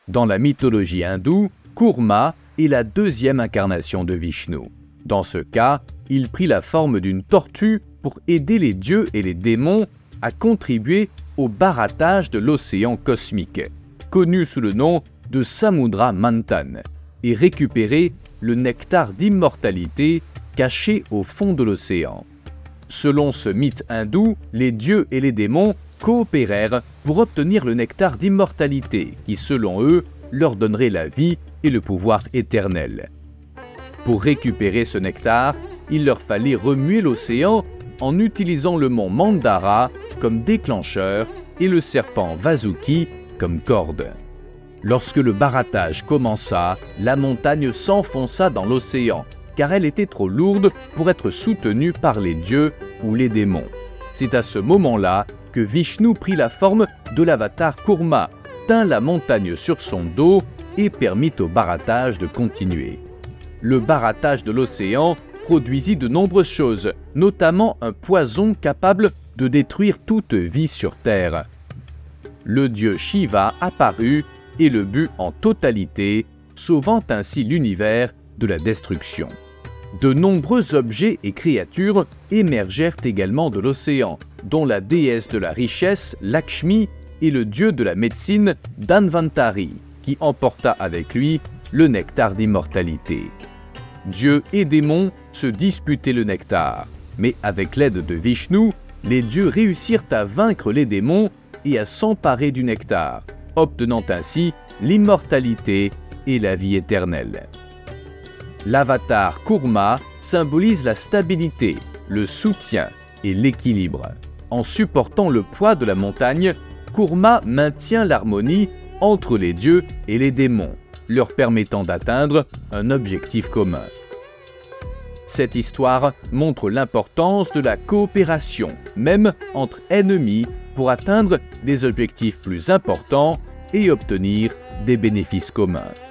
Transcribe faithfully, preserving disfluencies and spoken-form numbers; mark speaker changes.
Speaker 1: Dans la mythologie hindoue, Kurma est la deuxième incarnation de Vishnu. Dans ce cas, il prit la forme d'une tortue pour aider les dieux et les démons à contribuer au barattage de l'océan cosmique, connu sous le nom de Samudra Manthan, et récupérer le nectar d'immortalité caché au fond de l'océan. Selon ce mythe hindou, les dieux et les démons coopérèrent pour obtenir le nectar d'immortalité qui, selon eux, leur donnerait la vie et le pouvoir éternel. Pour récupérer ce nectar, il leur fallait remuer l'océan en utilisant le mont Mandara comme déclencheur et le serpent Vasuki comme corde. Lorsque le barattage commença, la montagne s'enfonça dans l'océan, car elle était trop lourde pour être soutenue par les dieux ou les démons. C'est à ce moment-là que Vishnu prit la forme de l'avatar Kurma, tint la montagne sur son dos et permit au barattage de continuer. Le barattage de l'océan produisit de nombreuses choses, notamment un poison capable de détruire toute vie sur Terre. Le dieu Shiva apparut et le but en totalité, sauvant ainsi l'univers de la destruction. De nombreux objets et créatures émergèrent également de l'océan, dont la déesse de la richesse, Lakshmi, et le dieu de la médecine, Dhanvantari, qui emporta avec lui le nectar d'immortalité. Dieux et démons se disputaient le nectar, mais avec l'aide de Vishnu, les dieux réussirent à vaincre les démons et à s'emparer du nectar, obtenant ainsi l'immortalité et la vie éternelle. L'avatar Kurma symbolise la stabilité, le soutien et l'équilibre. En supportant le poids de la montagne, Kurma maintient l'harmonie entre les dieux et les démons, leur permettant d'atteindre un objectif commun. Cette histoire montre l'importance de la coopération, même entre ennemis, pour atteindre des objectifs plus importants et obtenir des bénéfices communs.